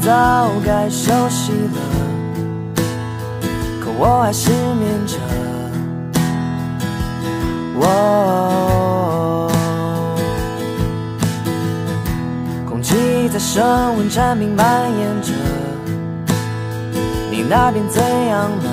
早该休息了，可我还失眠着。空气在升温，蝉鸣蔓延着。你那边怎样了？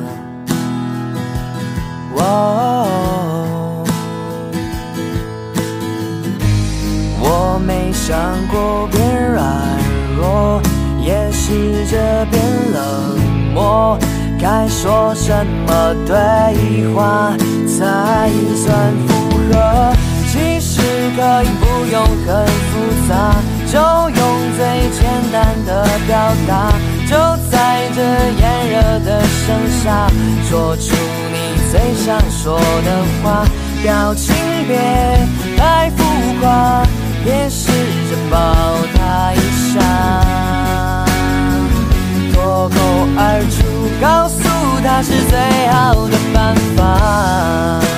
我没想过变软弱，也试着变冷漠。该说什么对话才算符合？其实可以不用很复杂，就用最简单的表达，就在这炎热的盛夏，说出你最想说的话。表情别太浮夸，别试着抱他一下，脱口而出告诉他是最好的办法。